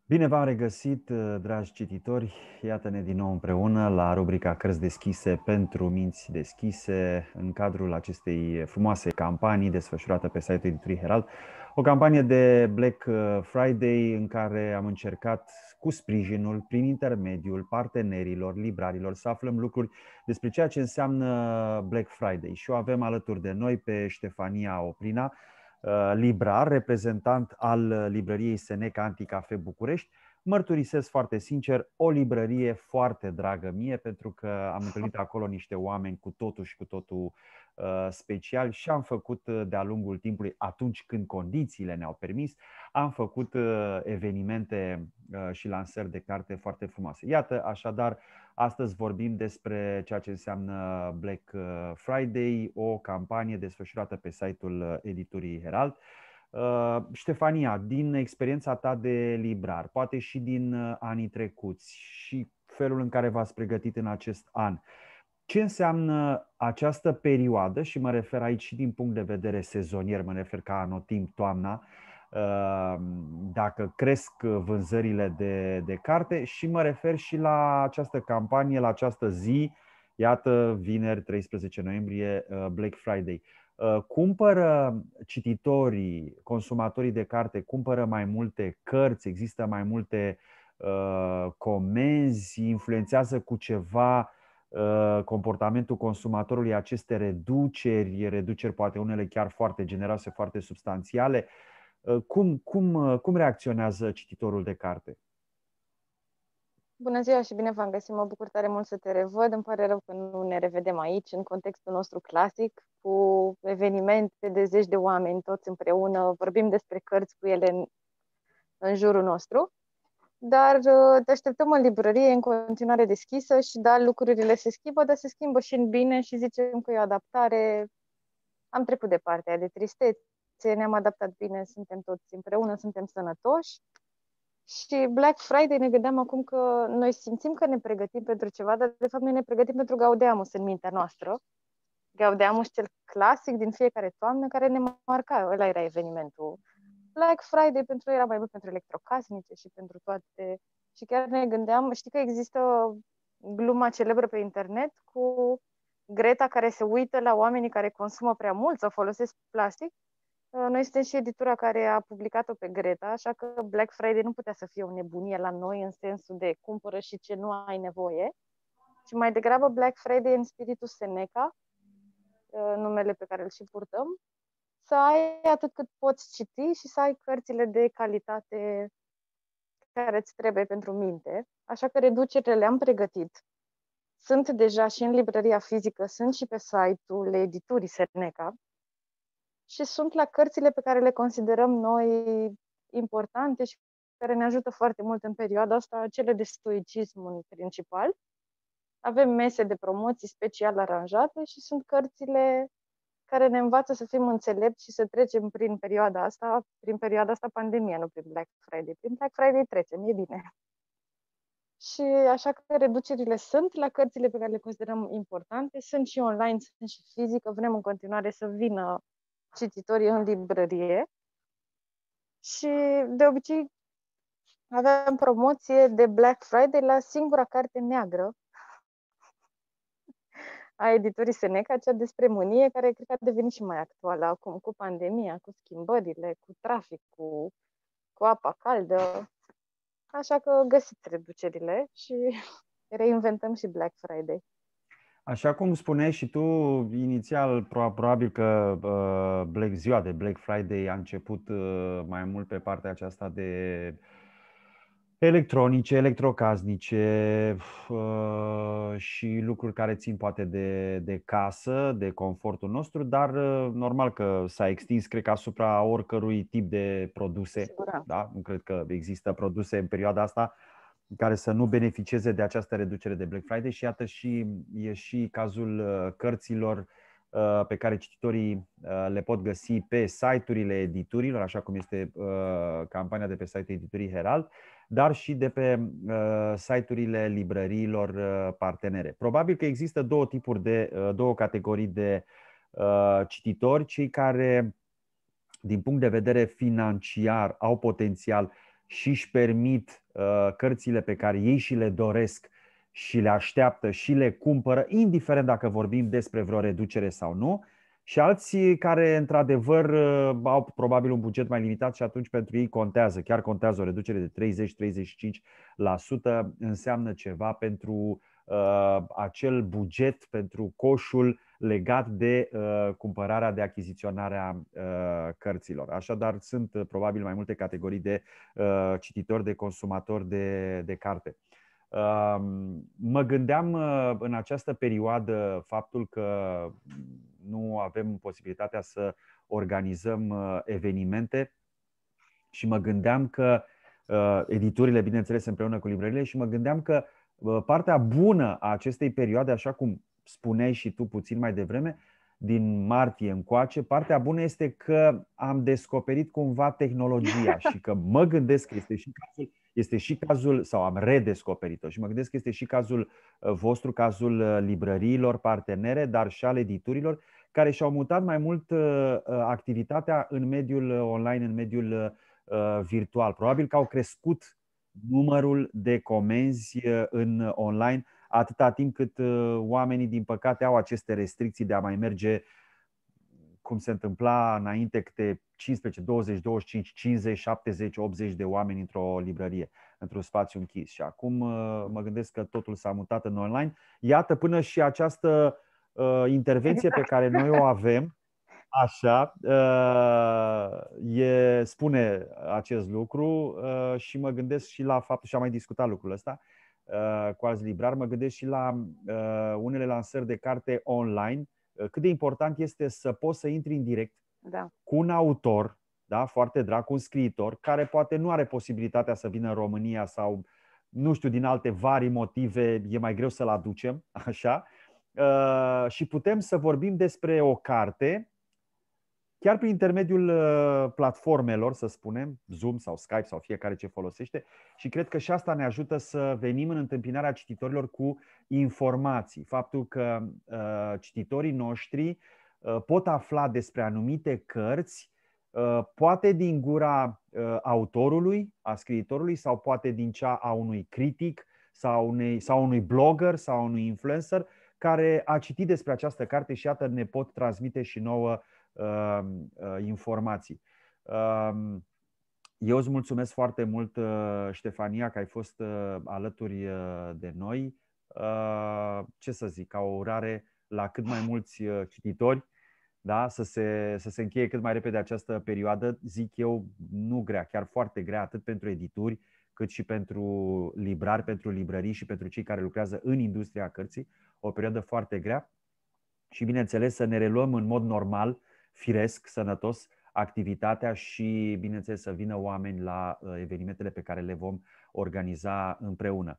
Bine v-am regăsit, dragi cititori! Iată-ne din nou împreună la rubrica Cărți deschise pentru minți deschise, în cadrul acestei frumoase campanii desfășurată pe site-ul editurii Herald. O campanie de Black Friday în care am încercat cu sprijinul, prin intermediul partenerilor, librarilor, să aflăm lucruri despre ceea ce înseamnă Black Friday. Și o avem alături de noi pe Ștefania Oprina, librar, reprezentant al librăriei Seneca Anticafe București. Mărturisesc foarte sincer, o librărie foarte dragă mie, pentru că am întâlnit acolo niște oameni cu totul și cu totul special și am făcut de-a lungul timpului, atunci când condițiile ne-au permis, am făcut evenimente și lansări de carte foarte frumoase. Iată, așadar, astăzi vorbim despre ceea ce înseamnă Black Friday, o campanie desfășurată pe site-ul editurii Herald. Ștefania, din experiența ta de librar, poate și din anii trecuți și felul în care v-ați pregătit în acest an, ce înseamnă această perioadă, și mă refer aici și din punct de vedere sezonier, mă refer că anotim toamna, dacă cresc vânzările de carte, și mă refer și la această campanie, la această zi, iată, vineri 13 noiembrie, Black Friday. Cumpără cititorii, consumatorii de carte, cumpără mai multe cărți, există mai multe comenzi, influențează cu ceva comportamentul consumatorului aceste reduceri, poate unele chiar foarte generoase, foarte substanțiale. Cum reacționează cititorul de carte? Bună ziua și bine v-am găsit, mă bucur tare mult să te revăd. Îmi pare rău că nu ne revedem aici, în contextul nostru clasic, cu evenimente de zeci de oameni, toți împreună, vorbim despre cărți cu ele în jurul nostru. Dar te așteptăm în librărie, în continuare deschisă și da, lucrurile se schimbă, dar se schimbă și în bine și zicem că e o adaptare. Am trecut de partea de tristețe, ne-am adaptat bine, suntem toți împreună, suntem sănătoși. Și Black Friday ne gândeam acum că noi simțim că ne pregătim pentru ceva, dar de fapt noi ne pregătim pentru Gaudeamus în mintea noastră. Gaudeamus cel clasic din fiecare toamnă care ne marca, ăla era evenimentul. Black Friday pentru noi era mai mult pentru electrocasnice și pentru toate. Și chiar ne gândeam, știi că există gluma celebră pe internet cu Greta care se uită la oamenii care consumă prea mult sau folosesc plastic. Noi suntem și editura care a publicat-o pe Greta, așa că Black Friday nu putea să fie o nebunie la noi în sensul de cumpără și ce nu ai nevoie, ci mai degrabă Black Friday în spiritul Seneca, numele pe care îl și purtăm, să ai atât cât poți citi și să ai cărțile de calitate care îți trebuie pentru minte. Așa că reducerile le-am pregătit. Sunt deja și în librăria fizică, sunt și pe site-ul editurii Seneca, și sunt la cărțile pe care le considerăm noi importante și care ne ajută foarte mult în perioada asta, cele de stoicism în principal. Avem mese de promoții special aranjate și sunt cărțile care ne învață să fim înțelepți și să trecem prin perioada asta pandemia, nu prin Black Friday. Prin Black Friday trecem, e bine. Și așa că reducerile sunt la cărțile pe care le considerăm importante, sunt și online, sunt și fizică, vrem în continuare să vină cititorii în librărie și de obicei aveam promoție de Black Friday la singura carte neagră a editurii Seneca, cea despre mânie, care cred că a devenit și mai actuală acum cu pandemia, cu schimbările, cu traficul, cu apa caldă. Așa că găsiți reducerile și reinventăm și Black Friday. Așa cum spuneai și tu, inițial, probabil că ziua de Black Friday a început mai mult pe partea aceasta de electronice, electrocasnice și lucruri care țin poate de casă, de confortul nostru, dar normal că s-a extins, cred că, asupra oricărui tip de produse. Da? Nu cred că există produse în perioada asta care să nu beneficieze de această reducere de Black Friday și iată e și cazul cărților pe care cititorii le pot găsi pe site-urile editurilor, așa cum este campania de pe site-ul editurii Herald, dar și de pe site-urile librăriilor partenere. Probabil că există două categorii de cititori, cei care din punct de vedere financiar au potențial și își permit cărțile pe care ei și le doresc și le așteaptă și le cumpără, indiferent dacă vorbim despre vreo reducere sau nu, și alții care, într-adevăr, au probabil un buget mai limitat și atunci pentru ei contează, chiar contează o reducere de 30-35%, înseamnă ceva pentru acel buget, pentru coșul legat de cumpărarea, de achiziționarea cărților. Așadar, sunt probabil mai multe categorii de cititori, de consumatori de carte. Mă gândeam în această perioadă faptul că nu avem posibilitatea să organizăm evenimente și mă gândeam că editurile, bineînțeles, împreună cu librăriile, și mă gândeam că partea bună a acestei perioade, așa cum spuneai și tu puțin mai devreme, din martie încoace, partea bună este că am descoperit cumva tehnologia și că mă gândesc că este și cazul, sau am redescoperit-o și mă gândesc că este și cazul vostru, cazul librăriilor partenere, dar și al editurilor, care și-au mutat mai mult activitatea în mediul online, în mediul virtual. Probabil că au crescut numărul de comenzi în online atâta timp cât oamenii, din păcate, au aceste restricții de a mai merge cum se întâmpla înainte, câte 15, 20, 25, 50, 70, 80 de oameni într-o librărie, într-un spațiu închis. Și acum mă gândesc că totul s-a mutat în online. Iată, până și această intervenție pe care noi o avem, așa, spune acest lucru și mă gândesc și la faptul, și am mai discutat lucrul ăsta cu alți librari, mă gândesc și la unele lansări de carte online, cât de important este să poți să intri în direct cu un autor, da, foarte drag, cu un scriitor, care poate nu are posibilitatea să vină în România sau, nu știu, din alte vari motive, e mai greu să-l aducem, așa, și putem să vorbim despre o carte chiar prin intermediul platformelor, să spunem, Zoom sau Skype sau fiecare ce folosește, și cred că și asta ne ajută să venim în întâmpinarea cititorilor cu informații. Faptul că cititorii noștri pot afla despre anumite cărți, poate din gura autorului, a scriitorului, sau poate din cea a unui critic sau unui blogger sau unui influencer care a citit despre această carte și iată ne pot transmite și nouă informații. Eu îți mulțumesc foarte mult, Ștefania, că ai fost alături de noi. Ce să zic, ca o urare la cât mai mulți cititori, da? Să se încheie cât mai repede această perioadă, zic eu, nu grea, chiar foarte grea, atât pentru edituri, cât și pentru librari, pentru librării și pentru cei care lucrează în industria cărții. O perioadă foarte grea și, bineînțeles, să ne reluăm în mod normal, firesc, sănătos, activitatea și, bineînțeles, să vină oameni la evenimentele pe care le vom organiza împreună.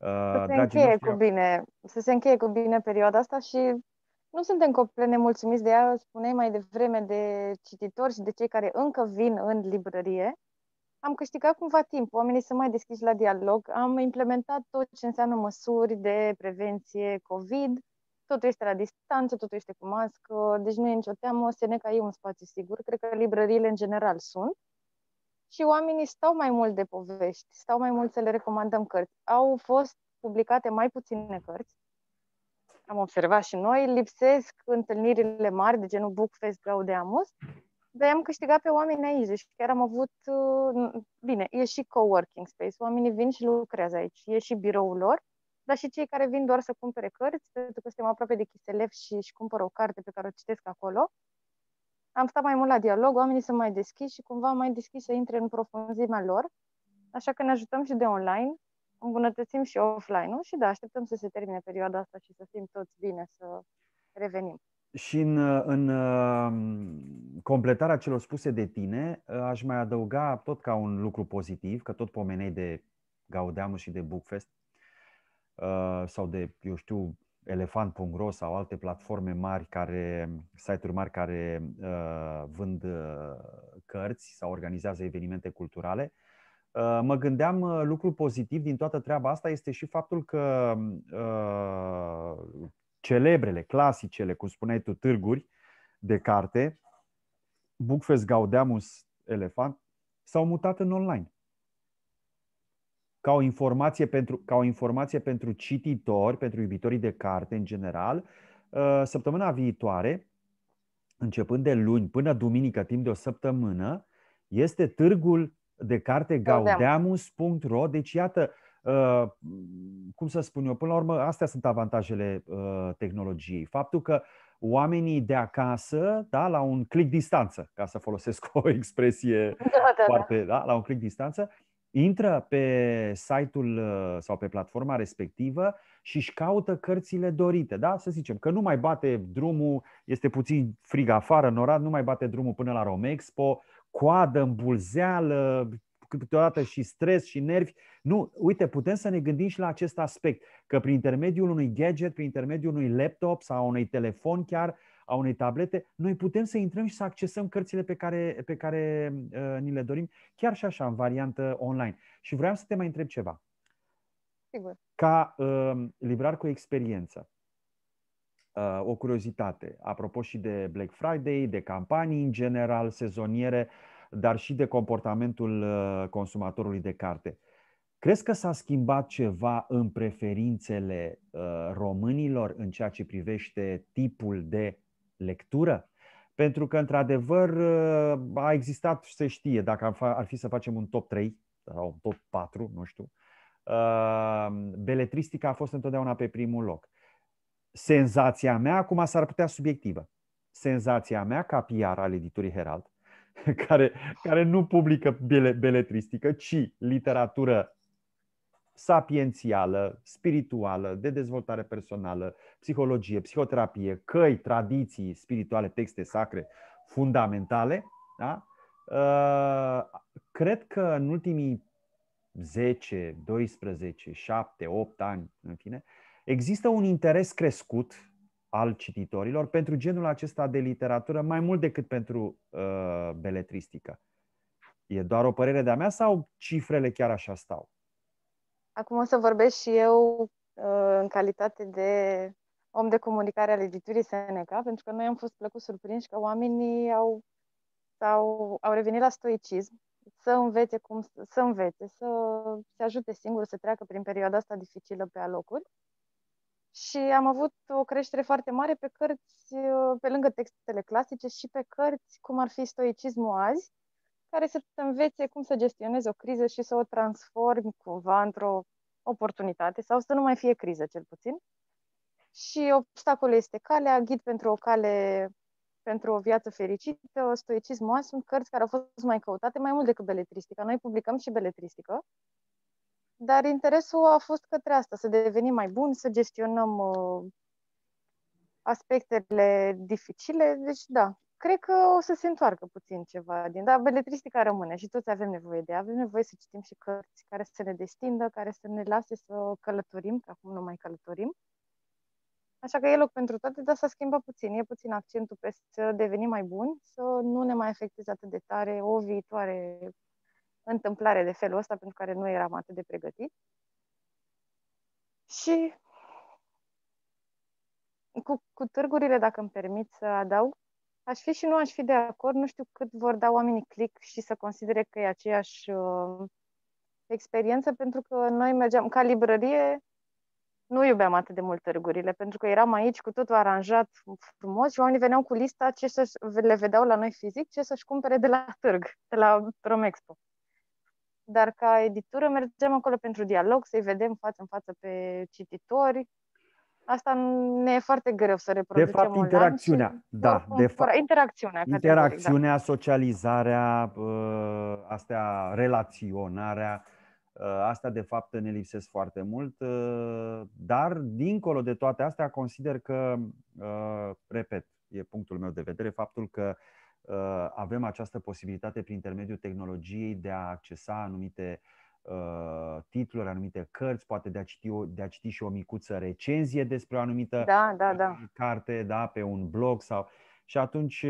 Să se încheie cu bine perioada asta și nu suntem complet nemulțumiți de ea, spuneai mai devreme, de cititori și de cei care încă vin în librărie. Am câștigat cumva timp, oamenii sunt mai deschiși la dialog, am implementat tot ce înseamnă măsuri de prevenție COVID, totul este la distanță, totul este cu mască, deci nu e nicio teamă, Seneca e un spațiu sigur, cred că librăriile în general sunt. Și oamenii stau mai mult de povești, stau mai mult să le recomandăm cărți. Au fost publicate mai puține cărți, am observat și noi, lipsesc întâlnirile mari de genul Bookfest, Gaudeamus, dar am câștigat pe oameni aici, deci chiar am avut, bine, e și coworking space, oamenii vin și lucrează aici, e și biroul lor, dar și cei care vin doar să cumpere cărți, pentru că suntem aproape de Chiselev și cumpără o carte pe care o citesc acolo. Am stat mai mult la dialog, oamenii sunt mai deschiși și cumva mai deschiși să intre în profunzimea lor, așa că ne ajutăm și de online, îmbunătățim și offline-ul și da, așteptăm să se termine perioada asta și să fim toți bine, să revenim. Și în completarea celor spuse de tine, aș mai adăuga tot ca un lucru pozitiv, că tot pomenei de Gaudeamus și de Bookfest sau de, eu știu, Elefant.ro sau alte platforme mari, site-uri mari care vând cărți sau organizează evenimente culturale. Mă gândeam, lucru pozitiv din toată treaba asta este și faptul că celebrele, clasicele, cum spuneai tu, târguri de carte, Bookfest, Gaudeamus, Elefant, s-au mutat în online. ca o informație pentru cititori, pentru iubitorii de carte în general, săptămâna viitoare, începând de luni până duminică, timp de o săptămână, este târgul de carte gaudeamus.ro. Deci iată, cum să spun eu, până la urmă, astea sunt avantajele tehnologiei. Faptul că oamenii de acasă, da, la un click distanță, ca să folosesc o expresie foarte, da, la un click distanță, intră pe site-ul sau pe platforma respectivă și își caută cărțile dorite. Da? Să zicem că nu mai bate drumul, este puțin frig afară în Oradea, nu mai bate drumul până la Romexpo, coadă, îmbulzeală, câteodată și stres și nervi. Nu, uite, putem să ne gândim și la acest aspect, că prin intermediul unui gadget, prin intermediul unui laptop sau unui telefon chiar, a unei tablete, noi putem să intrăm și să accesăm cărțile pe care ni le dorim, chiar și așa, în variantă online. Și vreau să te mai întreb ceva. Sigur. Ca librar cu experiență, o curiozitate, apropo și de Black Friday, de campanii în general, sezoniere, dar și de comportamentul consumatorului de carte. Crezi că s-a schimbat ceva în preferințele românilor în ceea ce privește tipul de lectură? Pentru că, într-adevăr, a existat, se știe, dacă ar fi să facem un top 3 sau un top 4, nu știu, beletristica a fost întotdeauna pe primul loc. Senzația mea, acum s-ar putea subiectivă, senzația mea ca PR al editurii Herald, care nu publică beletristică, ci literatură sapiențială, spirituală, de dezvoltare personală, psihologie, psihoterapie, căi, tradiții spirituale, texte sacre fundamentale, da? Cred că în ultimii 10, 12, 7, 8 ani, în fine, există un interes crescut al cititorilor pentru genul acesta de literatură, mai mult decât pentru beletristică. E doar o părere de-a mea sau cifrele chiar așa stau? Acum o să vorbesc și eu în calitate de om de comunicare al editurii Seneca, pentru că noi am fost plăcut surprinși că oamenii au revenit la stoicism, să învețe să se ajute singur să treacă prin perioada asta dificilă pe alocuri. Și am avut o creștere foarte mare pe cărți, pe lângă textele clasice, și pe cărți cum ar fi Stoicismul azi, care să învețe cum să gestionezi o criză și să o transformi cumva într-o oportunitate sau să nu mai fie criză, cel puțin. Și Obstacolul este calea, Ghid pentru o viață fericită, Stoicismul azi, sunt cărți care au fost mai căutate, mai mult decât beletristica. Noi publicăm și beletristică, dar interesul a fost către asta, să devenim mai buni, să gestionăm aspectele dificile. Deci, da, cred că o să se întoarcă puțin ceva dar beletristica rămâne și toți avem nevoie de ea. Avem nevoie să citim și cărți care să ne destindă, care să ne lase să călătorim, că acum nu mai călătorim. Așa că e loc pentru toate, dar s-a schimbat puțin. E puțin accentul pe să devenim mai buni, să nu ne mai afecteze atât de tare o viitoare întâmplare de felul ăsta pentru care nu eram atât de pregătiți. Și cu târgurile, dacă îmi permit să adaug, aș fi și nu aș fi de acord, nu știu cât vor da oamenii click și să considere că e aceeași experiență, pentru că noi mergeam ca librărie, nu iubeam atât de mult târgurile, pentru că eram aici cu totul aranjat frumos și oamenii veneau cu lista ce le vedeau la noi fizic, ce să-și cumpere de la târg, de la Romexpo. Dar ca editură mergeam acolo pentru dialog, să-i vedem față în față pe cititori. Asta ne e foarte greu să reproducem de fapt, interacțiunea, da, interacțiunea, socializarea, astea, relaționarea, astea de fapt ne lipsesc foarte mult, dar dincolo de toate astea consider că, repet, e punctul meu de vedere, faptul că avem această posibilitate prin intermediul tehnologiei de a accesa anumite titluri, anumite cărți, poate de a citi și o micuță recenzie despre o anumită carte, da, pe un blog sau... Și atunci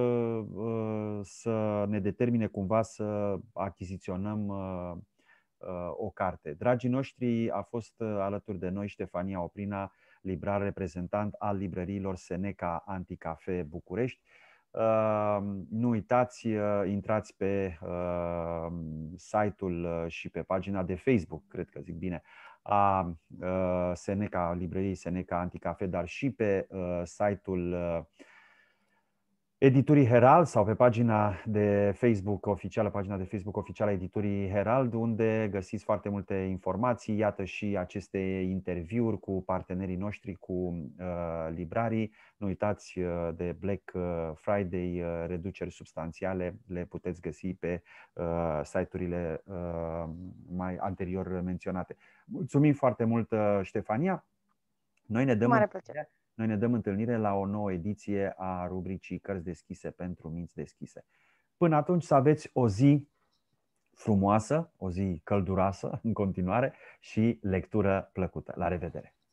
să ne determine cumva să achiziționăm o carte. Dragii noștri, a fost alături de noi Ștefania Oprina, librar reprezentant al librăriilor Seneca Anticafe București. Nu uitați, intrați pe site-ul și pe pagina de Facebook, cred că zic bine, a Seneca, librăriei Seneca Anticafe, dar și pe site-ul Editurii Herald sau pe pagina de Facebook oficială, pagina de Facebook oficială a Editurii Herald, unde găsiți foarte multe informații. Iată și aceste interviuri cu partenerii noștri, cu librarii. Nu uitați de Black Friday, reduceri substanțiale, le puteți găsi pe site-urile mai anterior menționate. Mulțumim foarte mult, Ștefania. Noi ne dăm Mare plăcere. Noi ne dăm întâlnire la o nouă ediție a rubricii Cărți deschise pentru minți deschise. Până atunci să aveți o zi frumoasă, o zi călduroasă în continuare și lectură plăcută. La revedere!